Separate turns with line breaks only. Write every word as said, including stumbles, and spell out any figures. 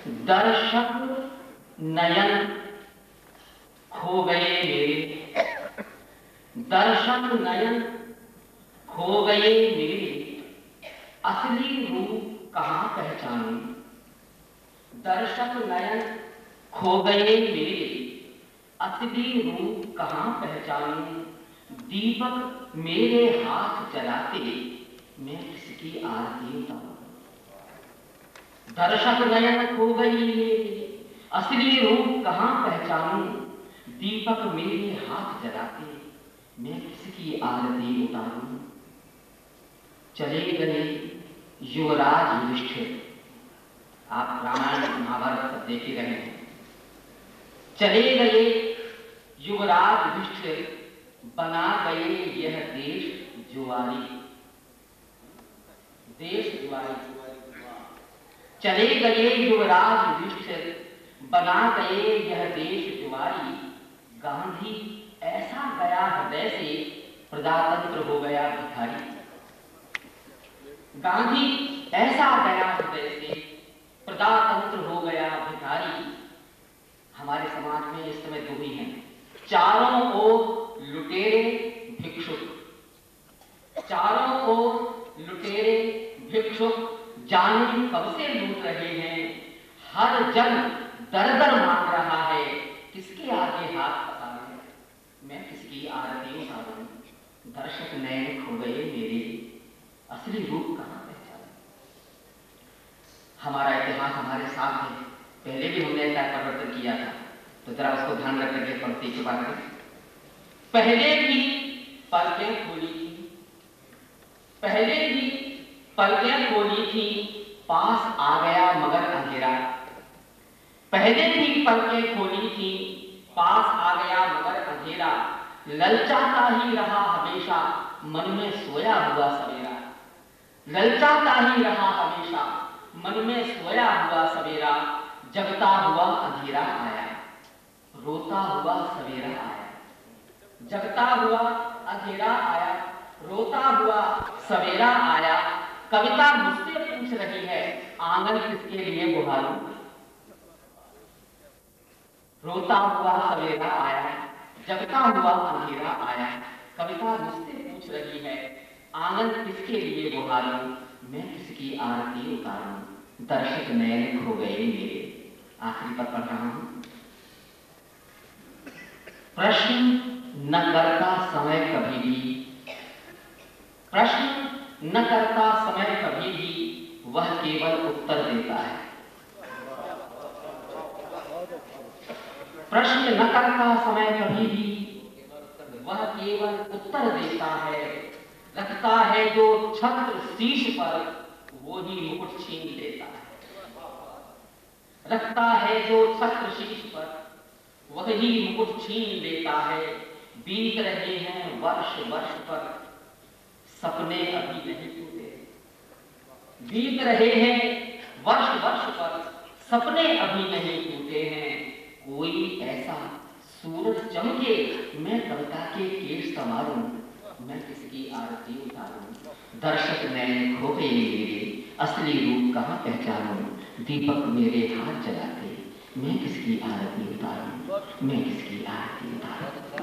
दर्शक नयन खो गए मेरे, दर्शक नयन खो गए मेरे, असली रूप कहाँ पहचानूं। दर्शक नयन खो गए मेरे, असली रूप कहाँ पहचानूं। दीपक मेरे हाथ जलाते मैं किसकी आरती उतारूं। दर्शक नयन खो गई मेरे, असली रूप कहाँ पहचानूं। दीपक मेरे हाथ जलाते मैं किसकी आरती उतारूं। चले गए युवराज युधिष्ठिर, आप रामायण महाभारत सब देख ही रहे हैं। चले गए युवराज युधिष्ठिर, बना गए यह देश जुआरी, देश जुआरी। चले गए युवराज युधिष्ठिर, बना गए यह देश जुआरी। गांधी ऐसा गया हृदय से, प्रजातंत्र हो गया भिखारी। गांधी ऐसा गया हृदय से, प्रजातंत्र हो गया भिखारी। हमारे समाज में इस समय दो ही हैं, चारों ओर लुटेरे भिक्षुक, चारों ओर लुटेरे भिक्षुक जाने कब से लूट रहे हैं। हर जन दर दर मांग रहा है, किसके आगे हाथ पसारूं, मैं किसकी आरती उतारूं। दर्शक नयन खो गए मेरे, असली रूप कहाँ पहचानूं। हमारा इतिहास हमारे साथ है, पहले भी हमने ऐसा परिवर्तन किया था, तो जरा उसको ध्यान रख करके पंक्ति के बारे में। पहले भी पलकें खोली थी, पहले भी पलकें खोली थी, पास आ गया मगर अंधेरा। पहले भी पलकें खोली थी, पास आ गया मगर अंधेरा। ललचाता ही रहा हमेशा, मन में सोया हुआ सवेरा। ललचाता ही रहा हमेशा, मन में सोया हुआ सवेरा। जगता हुआ अंधेरा आया, रोता हुआ सवेरा आया। जगता हुआ अंधेरा आया, रोता हुआ सवेरा आया। कविता मुझसे पूछ रही है, आंगन किसके लिए बुहारूं। रोता हुआ सवेरा आया, जगता हुआ अंधेरा आया। कविता मुझसे पूछ रही है, आंगन किसके लिए बुहारूं, मैं किसकी आरती उतारूं। दर्शक नयन खो गए मेरे। आखिरी पद पढ़ रहा हूं। प्रश्न न करता समय कभी भी, प्रश्न न करता समय कभी भी, वह केवल उत्तर देता है। प्रश्न न करता समय कभी भी, वह केवल उत्तर देता है। रखता है जो छत्र शीश पर, वो ही मुकुट छीन लेता है। रखता है जो छत्र शीश पर, वही मुकुट छीन लेता है। बीत रहे हैं वर्ष वर्ष पर, सपने अभी नहीं टूटे। बीत रहे हैं वर्ष वर्ष पर, सपने अभी नहीं टूटे हैं। कोई ऐसा सूरज चमके, मैं कविता के केश संवारूं, मैं किसकी आरती उतारूं। दर्शक नयन खो गए मेरे, असली रूप कहाँ पहचानूं। दीपक मेरे हाथ जलाते मैं किसकी आरती उतारूं, मैं किसकी आरती उतारूं।